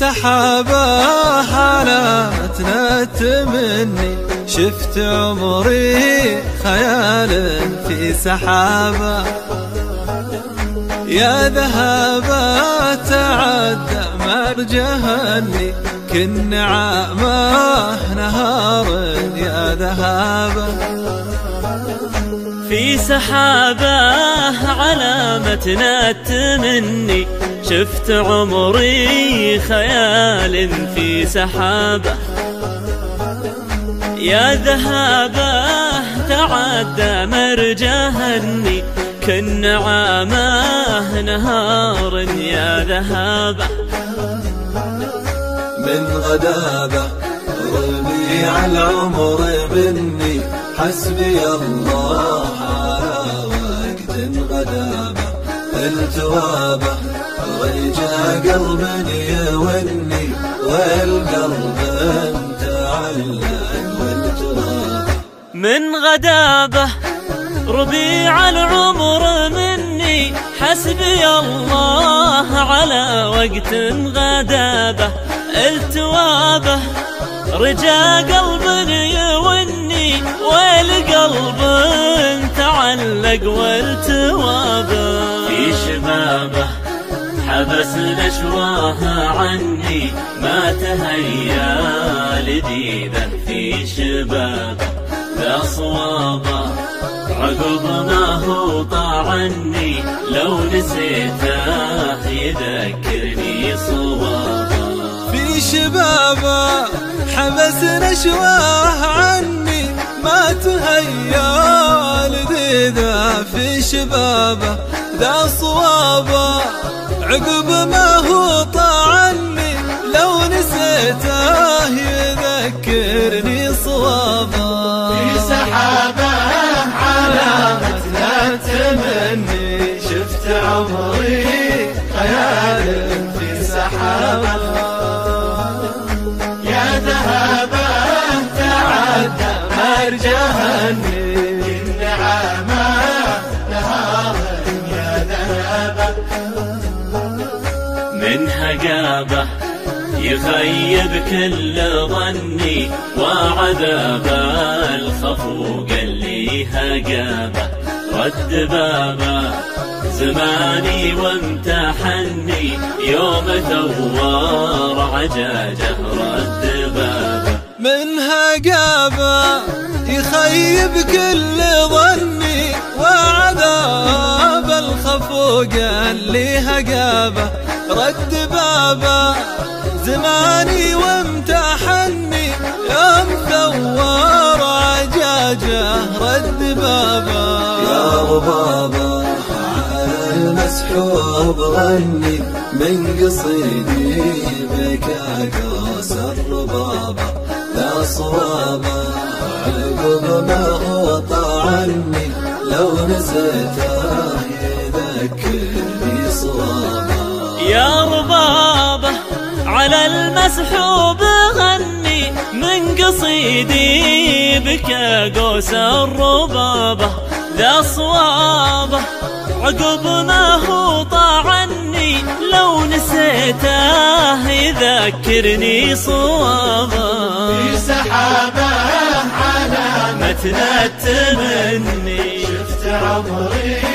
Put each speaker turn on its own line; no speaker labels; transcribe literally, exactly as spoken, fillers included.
سحابه علامتنا التمني، شفت عمري خيال في سحابه. يا ذهبه تعدى مرجهني، كن نعامه نهار يا ذهبه.
في سحابه علامتنا التمني، شفت عمري خيال في سحابه. يا ذهبه تعدى مرجهني، كالنعامه نهار يا ذهبه.
من غدابه ربيع العمر مني، حسبي الله على وقت غدابه. التوابه رجع قلب يوني، والقلب تعلق والتوابه.
من غدابه ربيع العمر مني، حسبي الله على وقت غدابه. التوابه رجا قلب يوني، والقلب تعلق والتوابه. في شبابه حبس نشواها عني، ما تهيا لديده في شبابه. ذا صوابه عقب ما هو طاعني، لو نسيته يذكرني صوابه.
في شبابه حبس نشواه عني، ما تهيا لديده في شبابه. ذا صوابه عقب ما هو طاعني، لو نسيته يذكرني صوابه.
في سحابه علامتنا التمني، شفت عمري خيال في سحابه. يا ذهبه تعدى مرجهني، النعامه نهار يا ذهبه.
من هجابه يخيب كل ظني، وعذاب الخفوق اللي هجابه. رد بابه زماني وامتحني، يوم ثوار عجاجه رد بابه.
من هجابه يخيب كل ظني، وعذاب الخفوق اللي هجابه. رد بابه زماني وامتحني، يوم ثوار عجاجه رد بابه.
يا ربابه على المسحوب غني، من قصيدي بكى قوس الربابه. لا صوابه عقب ما هو طعني، لو نسيته يذكرني صوابه.
يا ربابه على المسحوب غني، من قصيدي بكى قوس الربابه. ذا صوابه عقب ما هو طاعني، لو نسيته يذكرني صوابه.
في سحابه
علامتنا التمني،
شفت عمري